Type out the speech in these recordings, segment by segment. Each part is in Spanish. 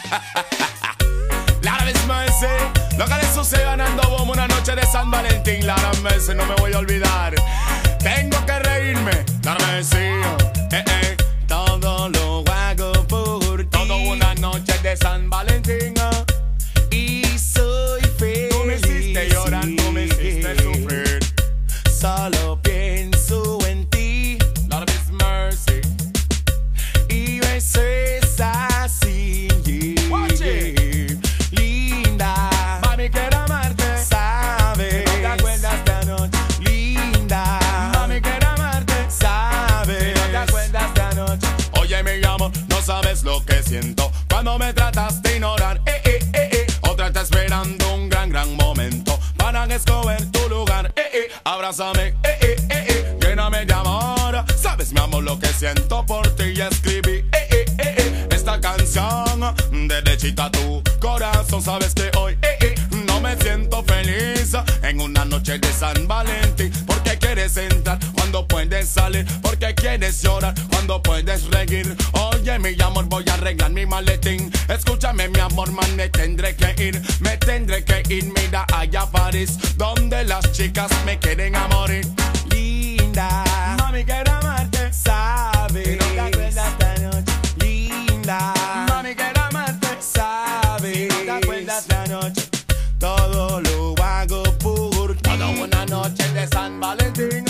Lavis Mercy, lo que le sucede ganando bombo una noche de San Valentín. Lavis Mercy, no me voy a olvidar. Tengo que reírme, Lavis Mercy. Todo lo hago por ti. Todo una noche de San Valentín. Y soy feliz. Tú me hiciste llorar, tú me hiciste sufrir. Solo pienso en ti, Lavis Mercy. Y eso es así. Watch it. Linda, mami, quiero amarte. Sabes, no te acuerdas de anoche. Linda, mami, quiero amarte. Sabes, no te acuerdas de anoche. Oye, mi amor, no sabes lo que siento cuando me tratas de ignorar. Otra está esperando un gran momento para escoger tu lugar. Abrázame, lléname de amor. Sabes, mi amor, lo que siento por ti. Y escribí esta canción derechita a tu corazón. Sabes que hoy no me siento feliz en una noche de San Valentín. Porque quieres entrar cuando puedes salir. Porque quieres llorar cuando puedes reír. Oye, mi amor, voy a arreglar mi maletín. Escúchame, mi amor, man, me tendré que ir. Me tendré que ir, mira allá a París, donde las chicas me quieren a morir. Linda, mami, quiero amarte. Sabes, no te acuerdas de anoche. Linda, mami, quiero amarte. Sabes, no te acuerdas de anoche. Todo lo hago por ti. Toda una noche de San Valentín.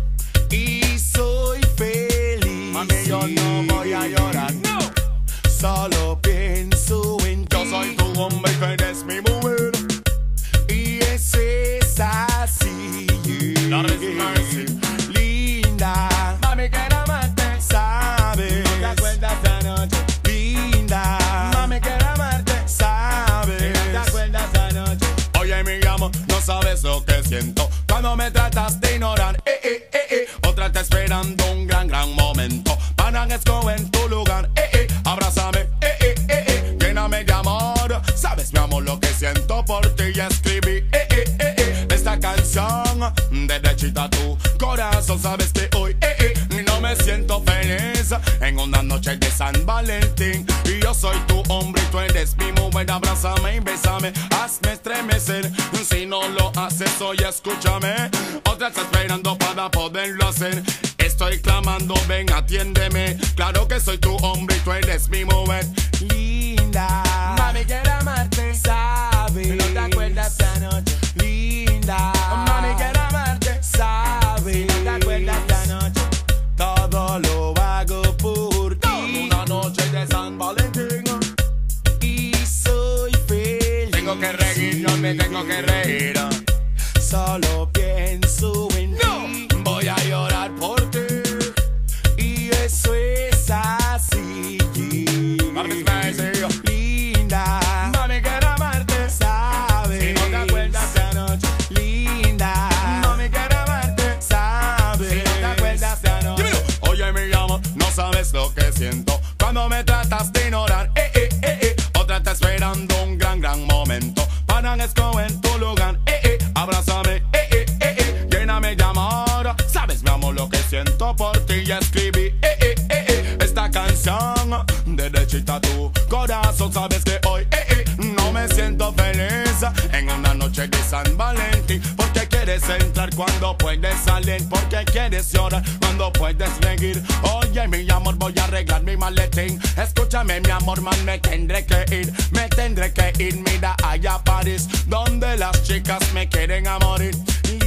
Y soy feliz. Mami, yo no voy a llorar. No. Solo pienso en ti. Yo soy tu hombre y tú eres mi mujer. Y eso es así. Lavis Mercy. Linda, mami, quiero amarte. Sabes, no te acuerdas de anoche. Linda, mami, quiero amarte. Sabes, no te acuerdas de anoche. Oye, mi amor, no sabes lo que siento cuando me tratas de ignorar. Otra está esperando un gran momento para escoger tu lugar. Abrázame, lléname de amor. Sabes, mi amor, lo que siento por ti. Y escribí esta canción derechita a tu corazón. Sabes que hoy no me siento feliz en una noche de San Valentín. Y yo soy tu hombre y tú eres mi mujer. Abrázame y bésame, hazme estremecer. Si no lo haces hoy, escúchame. Otra está esperando para poderlo hacer. Estoy clamando, ven, atiéndeme. Claro que soy tu hombre y tú eres mi mujer. Linda, mami, quiero amarte. Sabes, no te acuerdas de anoche. Linda, mami, quiero amarte. Sabes, no te acuerdas de anoche. Todo lo hago por ti. Una noche de San Valentín. Y soy feliz. Tengo que reír, no me tengo que reír. Solo pienso en ti. Voy a llorar por ti. Y eso es así. Linda, mami, quiero amarte. Sabes, si no te acuerdas de anoche. Linda, mami, quiero amarte. Sabes, si no te acuerdas de anoche. Oye, mi amor, no sabes lo que siento cuando me tratas de ignorar. Otra está esperando un gran momento para escoger tu lugar. Abrázame, lléname de amor. Sabes, mi amor, lo que siento por ti. Y escribí esta canción derechita a tu corazón. Sabes que hoy no me siento feliz en una noche de San Valentín. Porque quieres entrar cuando puedes salir. Porque quieres llorar cuando puedes reír. Oye, mi amor, voy a arreglar mi maletín. Escúchame, mi amor, man, me tendré que ir. Me tendré que ir, mira allá a París, donde las chicas me quieren a morir.